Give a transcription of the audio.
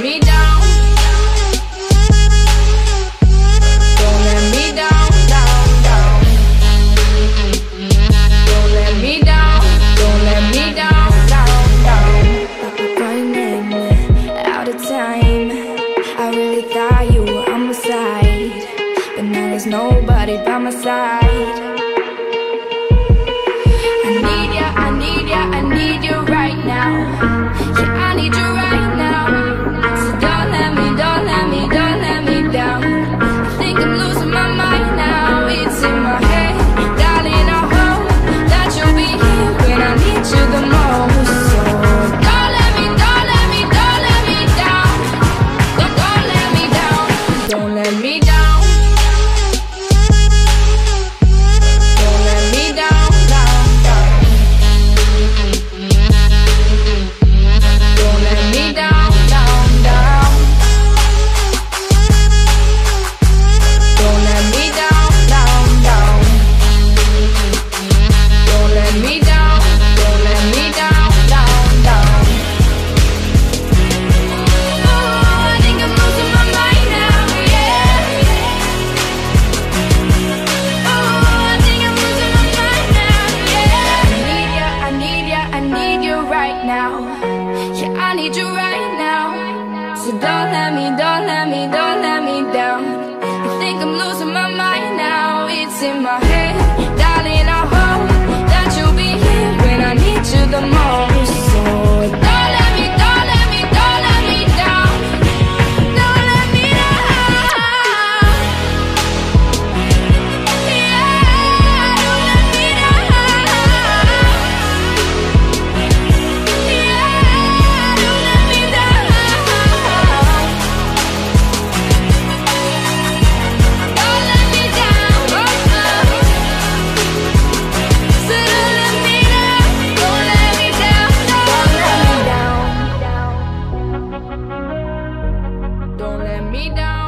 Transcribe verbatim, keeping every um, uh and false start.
me down. Don't let me down, down, down. Don't let me down, don't let me down, down, down. Running out of time, I really thought you were on my side, but now there's nobody by my side. I need ya, I need ya, I need you right now. Yeah, I need you right now. So don't let me, don't let me, don't let me down. I think I'm losing my mind now. It's in my head, darling, I hope that you'll be here when I need you the most. So don't let me, don't let me, don't let me down. Don't, don't let me down. Don't let me down. Don't let me down, down, down. Don't let me down, down, down. Don't let me down, down, down. Don't let me down, don't let me down, down, down. Oh, I think I'm losing my mind now, yeah. Oh, I think I'm losing my mind now, yeah. I need ya, I need ya, I need you right now. Yeah, I need you right now. So don't let me, don't let me, don't let me down. I think I'm losing my mind now. It's in my head, darling, I hope that you'll be here when I need you the most. So don't let me, don't let me, don't let me down. Don't let me down. Yeah, don't let me down. Yeah, don't let me down. Don't let me down. Oh, oh. So don't let me down. Don't let me down. Don't let me down. Don't let me down.